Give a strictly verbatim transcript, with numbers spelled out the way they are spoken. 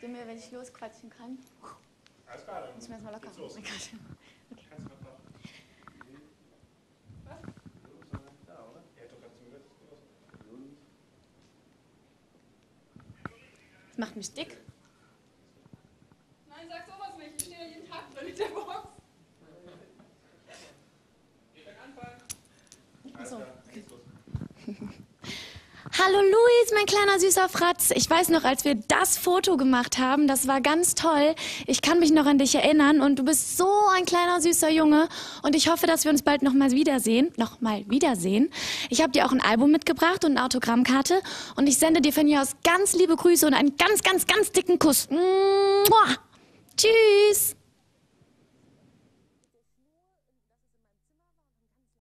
Sagt ihr mir, wenn ich losquatschen kann? Alles klar, dann muss ich mir erstmal locker geht's los. machen. Okay. Kannst du noch... Was? Da, oder? Er hat doch gerade zu mir gesagt, Das macht mich dick. Nein, sag sowas nicht. Ich stehe ja jeden Tag drin in der Box. Geht dann anfangen. Alles So. klar, geht's los. Hallo Luis, mein kleiner süßer Fratz. Ich weiß noch, als wir das Foto gemacht haben, das war ganz toll. Ich kann mich noch an dich erinnern und du bist so ein kleiner süßer Junge und ich hoffe, dass wir uns bald noch mal wiedersehen. Noch mal wiedersehen. Ich habe dir auch ein Album mitgebracht und eine Autogrammkarte und ich sende dir von hier aus ganz liebe Grüße und einen ganz, ganz, ganz dicken Kuss. Mua. Tschüss.